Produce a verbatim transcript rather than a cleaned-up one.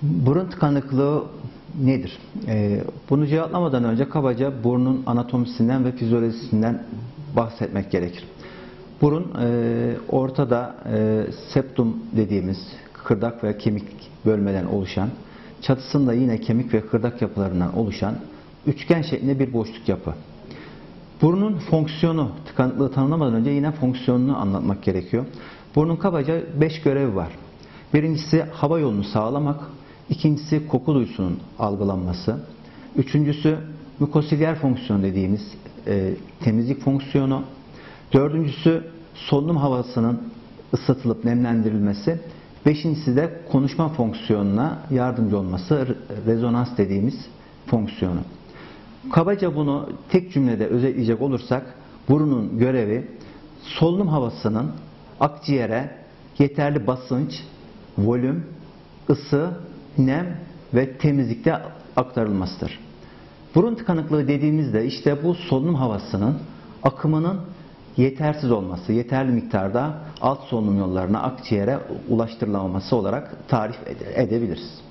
Burun tıkanıklığı nedir? Ee, bunu cevaplamadan önce kabaca burnun anatomisinden ve fizyolojisinden bahsetmek gerekir. Burun e, ortada e, septum dediğimiz kıkırdak ve kemik bölmeden oluşan, çatısında yine kemik ve kıkırdak yapılarından oluşan üçgen şeklinde bir boşluk yapı. Burnun fonksiyonu, tıkanıklığı tanımlamadan önce yine fonksiyonunu anlatmak gerekiyor. Burnun kabaca beş görevi var. Birincisi hava yolunu sağlamak, ikincisi koku duyusunun algılanması, üçüncüsü mukosilyer fonksiyon dediğimiz e, temizlik fonksiyonu, dördüncüsü solunum havasının ısıtılıp nemlendirilmesi, beşincisi de konuşma fonksiyonuna yardımcı olması, rezonans dediğimiz fonksiyonu. Kabaca bunu tek cümlede özetleyecek olursak, burunun görevi solunum havasının akciğere yeterli basınç, volüm, ısı, nem ve temizlikte aktarılmasıdır. Burun tıkanıklığı dediğimizde işte bu solunum havasının akımının yetersiz olması, yeterli miktarda alt solunum yollarına, akciğere ulaştırılamaması olarak tarif edebiliriz.